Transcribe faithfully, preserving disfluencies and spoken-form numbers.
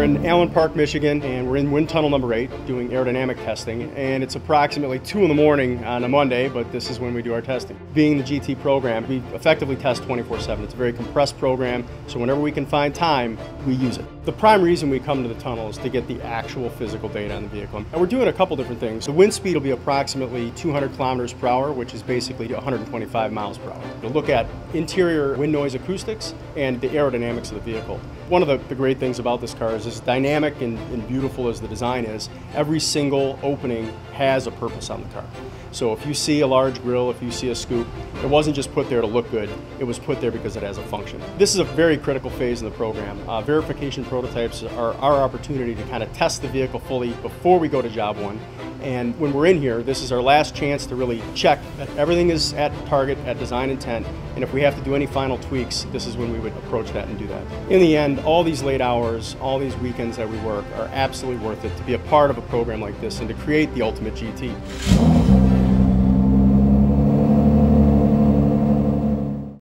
We're in Allen Park, Michigan, and we're in wind tunnel number eight doing aerodynamic testing, and it's approximately two in the morning on a Monday, but this is when we do our testing. Being the G T program, we effectively test twenty-four seven. It's a very compressed program, so whenever we can find time, we use it. The prime reason we come to the tunnel is to get the actual physical data on the vehicle. And we're doing a couple different things. The wind speed will be approximately two hundred kilometers per hour, which is basically one hundred twenty-five miles per hour. We'll look at interior wind noise acoustics and the aerodynamics of the vehicle. One of the, the great things about this car is as dynamic and, and beautiful as the design is, every single opening has a purpose on the car. So if you see a large grille, if you see a scoop, it wasn't just put there to look good, it was put there because it has a function. This is a very critical phase in the program. Uh, verification prototypes are our opportunity to kind of test the vehicle fully before we go to job one. And when we're in here, this is our last chance to really check that everything is at target, at design intent, and if we have to do any final tweaks, this is when we would approach that and do that. In the end, all these late hours, all these weekends that we work are absolutely worth it to be a part of a program like this and to create the ultimate G T.